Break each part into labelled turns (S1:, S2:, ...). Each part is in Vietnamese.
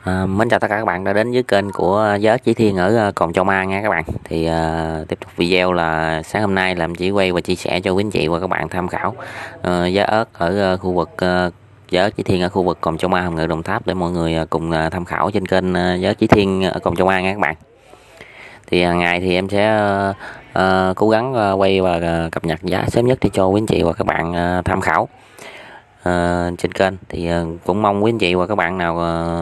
S1: Mến chào tất cả các bạn đã đến với kênh của Giá Chỉ Thiên ở Cồn Châu Ma nha các bạn. Thì tiếp tục video là sáng hôm nay làm chỉ quay và chia sẻ cho quý anh chị và các bạn tham khảo giá ớt ở khu vực Giá Chỉ Thiên ở khu vực Cồn Châu Ma, Hồng Ngự, Đồng Tháp để mọi người cùng tham khảo trên kênh Giá Chỉ Thiên ở Cồn Châu Ma nha các bạn. Thì hàng ngày thì em sẽ cố gắng quay và cập nhật giá sớm nhất để cho quý anh chị và các bạn tham khảo trên kênh. Thì cũng mong quý anh chị và các bạn nào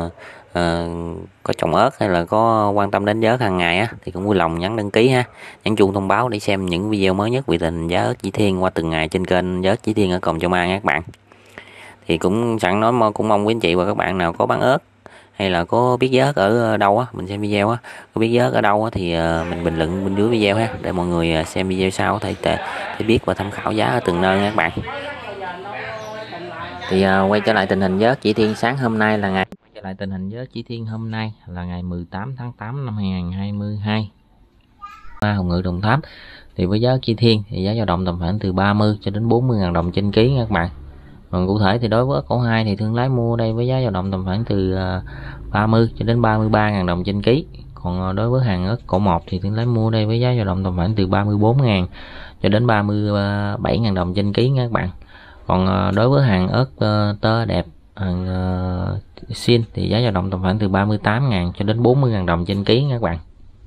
S1: có trồng ớt hay là có quan tâm đến giá ớt hàng ngày á thì cũng vui lòng nhấn đăng ký ha, nhấn chuông thông báo để xem những video mới nhất về tình giá ớt Chỉ Thiên qua từng ngày trên kênh Giá ớt Chỉ Thiên ở Cồn Châu Ma nha các bạn. Thì cũng sẵn nói cũng mong quý anh chị và các bạn nào có bán ớt hay là có biết giá ớt ở đâu á, mình xem video á, có biết giá ớt ở đâu á thì mình bình luận bên dưới video ha, để mọi người xem video sau có thể biết và tham khảo giá ở từng nơi nha các bạn. Thì quay trở lại tình hình giá ớt Chỉ Thiên sáng hôm nay là ngày tình hình giá ớt Chỉ Thiên hôm nay là ngày 18 tháng 8 năm 2022, Hồng Ngự, Đồng Tháp. Thì với giá ớt Chỉ Thiên thì giá dao động tầm khoảng từ 30 cho đến 40.000 đồng trên ký nha các bạn. Còn cụ thể thì đối với ớt cổ 2 thì thương lái mua đây với giá dao động tầm khoảng từ 30 cho đến 33.000 đồng trên ký. Còn đối với hàng ớt cổ 1 thì thương lái mua đây với giá dao động tầm khoảng từ 34.000 cho đến 37.000 đồng trên ký nha các bạn. Còn đối với hàng ớt tơ đẹp, hàng xin thì giá dao động tầm khoảng từ 38.000 cho đến 40.000 đồng trên ký nha các bạn.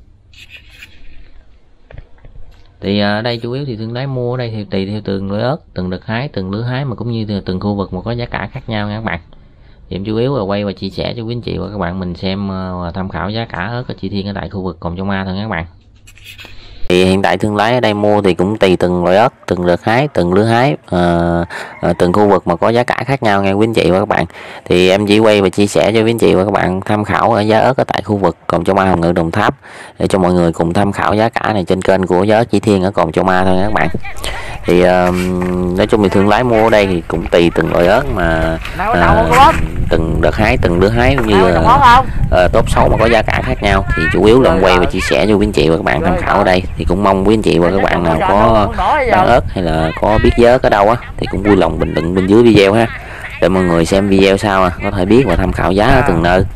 S1: Thì ở đây chủ yếu thì thương lái mua ở đây thì tùy theo từng loại ớt, từng đợt hái, từng lứa hái, mà cũng như từng khu vực mà có giá cả khác nhau nha các bạn. Thì em chủ yếu là quay và chia sẻ cho quý anh chị và các bạn mình xem và tham khảo giá cả ớt ở Chỉ Thiên ở tại khu vực Cồn Châu Ma thôi nha các bạn. Thì hiện tại thương lái ở đây mua thì cũng tùy từng loại ớt, từng đợt hái, từng lứa hái, từng khu vực mà có giá cả khác nhau nghe quý anh chị và các bạn. Thì em chỉ quay và chia sẻ cho quý anh chị và các bạn tham khảo ở giá ớt ở tại khu vực Cồn Châu Ma, Hồng Ngự, Đồng Tháp để cho mọi người cùng tham khảo giá cả này trên kênh của Giá Chỉ Thiên ở Cồn Châu Ma thôi các bạn. Thì nói chung thì thương lái mua ở đây thì cũng tùy từng loại ớt mà từng đợt hái, từng lứa hái cũng như tốt xấu mà có giá cả khác nhau, thì chủ yếu là quay và chia sẻ cho quý anh chị và các bạn tham khảo ở đây. Thì cũng mong quý anh chị và các bạn nào có bán ớt hay là có biết giá ớt ở đâu á thì cũng vui lòng bình luận bên dưới video ha, để mọi người xem video sau có thể biết và tham khảo giá ở từng nơi.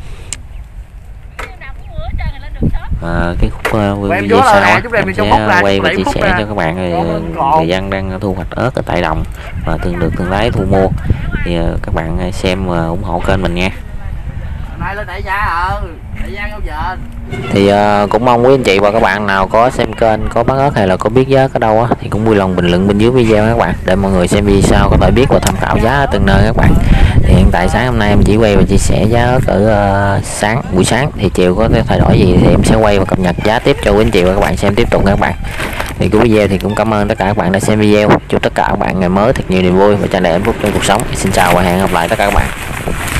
S1: Cái khúc video sau mình sẽ quay và chia sẻ cho các bạn người dân đang thu hoạch ớt ở tại đồng và được thương lái thu mua. Thì các bạn xem và ủng hộ kênh mình nha. Thì cũng mong quý anh chị và các bạn nào có xem kênh, có bán ớt hay là có biết giá ở đâu á thì cũng vui lòng bình luận bên dưới video các bạn, để mọi người xem video sau có thể biết và tham khảo giá ở từng nơi các bạn. Thì hiện tại sáng hôm nay em chỉ quay và chia sẻ giá ớt ở buổi sáng, thì chiều có thay đổi gì thì em sẽ quay và cập nhật giá tiếp cho quý anh chị và các bạn xem tiếp tục các bạn. Thì cái video thì cũng cảm ơn tất cả các bạn đã xem video. Chúc tất cả các bạn ngày mới thật nhiều niềm vui và tràn đầy hạnh phúc trong cuộc sống. Xin chào và hẹn gặp lại tất cả các bạn.